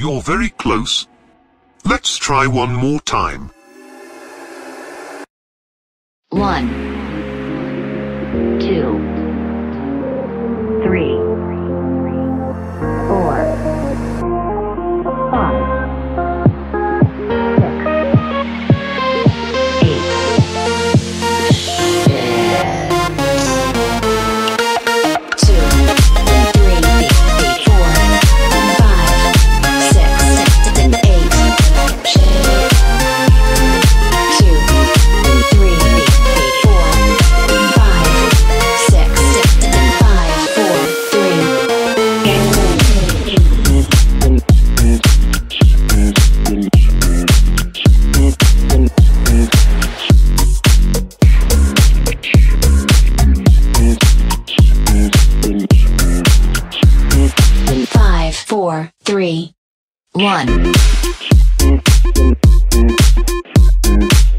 You're very close. Let's try one more time. 1, 2, 3, 4, 5, 4, 3, 1.